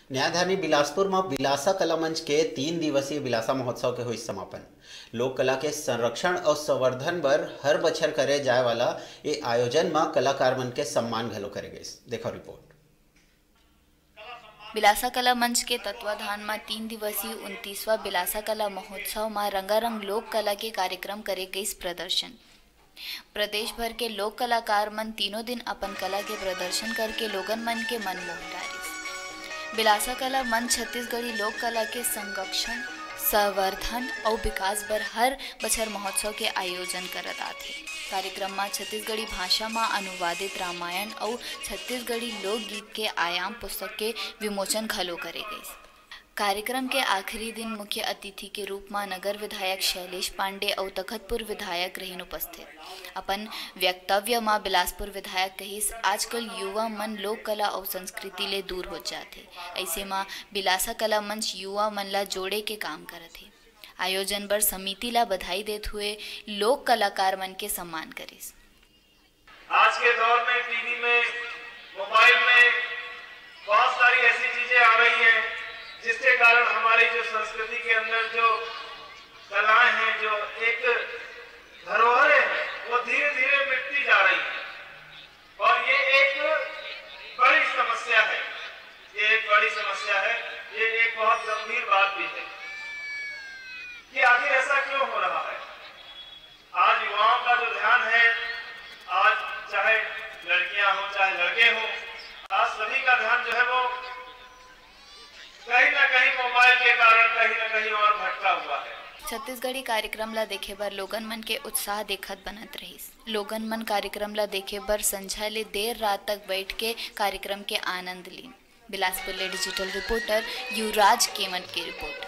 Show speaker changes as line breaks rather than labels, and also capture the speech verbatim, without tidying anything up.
न्यायधानी बिलासपुर में बिलासा कला मंच के तीन दिवसीय बिलासा महोत्सव के हुई समापन। लोक कला के संरक्षण और संवर्धन बर हर बछर करे जाए वाला ये आयोजन में कलाकार मन के सम्मान घलो करे गए। देखो रिपोर्ट।
बिलासा कला मंच के तत्वाधान में तीन दिवसीय उनतीसवां बिलासा कला महोत्सव में रंगारंग लोक कला के कार्यक्रम करे गई प्रदर्शन। प्रदेश भर के लोक कलाकार मन तीनों दिन अपन कला के प्रदर्शन करके लोगन मन के मन मोह डारिस। बिलासा कला मंच छत्तीसगढ़ी लोक कला के संरक्षण, संवर्धन और विकास बर हर बछर महोत्सव के आयोजन करत आथे। कार्यक्रम में छत्तीसगढ़ी भाषा में अनुवादित रामायण और छत्तीसगढ़ी लोकगीत के आयाम पुस्तक के विमोचन घलो करे गए। कार्यक्रम के आखिरी दिन मुख्य अतिथि के रूप में नगर विधायक शैलेश पांडे और तखतपुर विधायक रहीन उपस्थित। अपन वक्तव्य में बिलासपुर विधायक कहिस, आजकल युवा मन लोक कला और संस्कृति ले दूर हो जाते, ऐसे में बिलासा कला मंच युवा मन ला जोड़े के काम करत है। आयोजन बर समिति ला बधाई देते हुए लोक कलाकार मन के सम्मान करिस।
आज के दौर में टीवी में, मोबाइल में बहुत सारी ऐसी चीजें आ रही हैं जिसके कारण हमारी जो संस्कृति के अंदर जो कलाएं हैं, जो एक धरोहरें हैं, वो धीरे धीरे मिटती जा रही है। और ये एक बड़ी समस्या है, ये एक बड़ी समस्या है, ये एक बहुत गंभीर बात भी है कि आखिर ऐसा क्यों हो रहा है। आज युवाओं का जो ध्यान है, आज चाहे लड़कियां हो चाहे लड़के हो, आज सभी का ध्यान जो है वो कहीं ना कहीं मोबाइल के कारण कहीं ना कहीं और भटका हुआ है।
छत्तीसगढ़ी कार्यक्रम ला देखे बर लोगन मन के उत्साह देखत बनत रहिस। लोगन मन कार्यक्रम ला देखे बर संझा ले देर रात तक बैठ के कार्यक्रम के आनंद लीन। बिलासपुर ले डिजिटल रिपोर्टर युवराज केमन की रिपोर्ट।